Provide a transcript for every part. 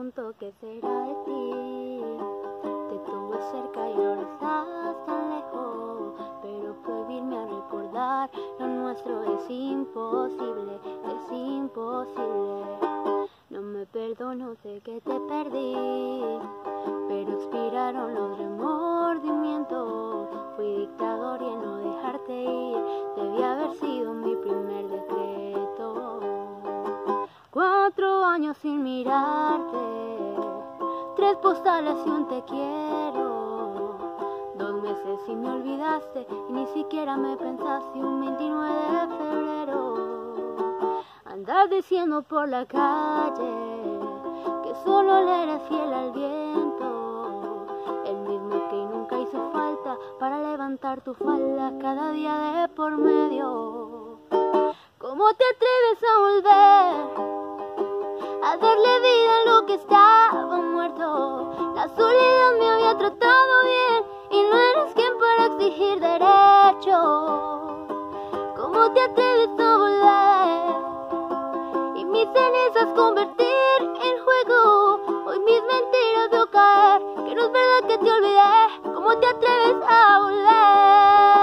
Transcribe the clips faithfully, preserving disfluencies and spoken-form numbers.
pregunto qué será de ti. Te tuve cerca y ahora estás tan lejos, pero prohibirme a recordar lo nuestro es imposible, es imposible. No me perdono, sé que te perdí, pero expiraron los remordimientos. Fui dictador y en no dejarte ir debía haber sido mi primer decreto. Cuatro años sin mirarte, tres postales y un te quiero. Dos meses y me olvidaste y ni siquiera me pensaste un veintinueve de febrero. Andar diciendo por la calle que solo le eres fiel al viento, el mismo que nunca hizo falta para levantar tu falda cada día de por medio. ¿Cómo te atreves a volver a darle vida a lo que estaba muerto? La soledad me había tratado bien y no eres quien para exigir derechos. ¿Cómo te atreves a volver y mis cenizas convertir en juego? Hoy mis mentiras veo caer, que no es verdad que te olvidé. ¿Cómo te atreves a volver?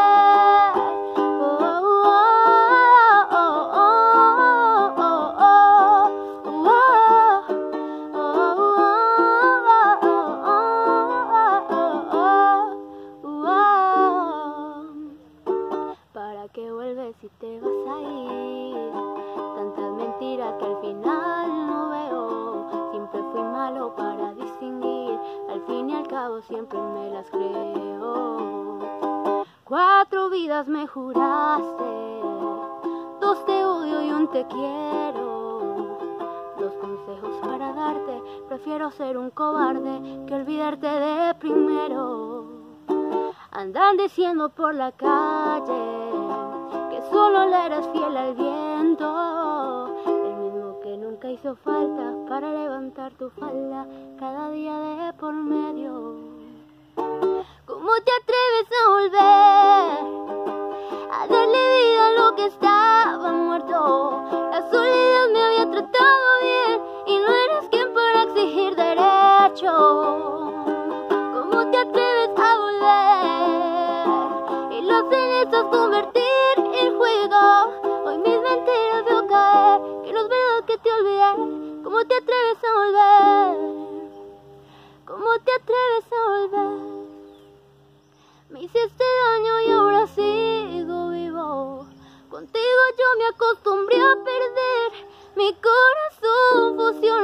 ¿Para qué vuelves si te vas a ir? Tantas mentiras que al final no veo. Siempre fui malo para distinguir, al fin y al cabo siempre me las creo. Cuatro vidas me juraste, dos te odio y un te quiero. Dos consejos para darte, prefiero ser un cobarde que olvidarte de primero. Andan diciendo por la calle que solo le eres fiel al viento, el mismo que nunca hizo falta para levantar tu falda cada día de por medio. ¿Cómo te atreves a volver a darle vida a lo que estaba muerto? La soledad me había tratado bien y no eres quien para exigir derechos. ¿Cómo te atreves a volver y las cenizas convertir en juego? Hoy mis mentiras veo caer, que no es verdad que te olvidé. ¿Cómo te atreves a volver? ¿Cómo te atreves a volver? Me hiciste daño y ahora sigo vivo. Contigo yo me acostumbré a perder. Mi corazón fusionó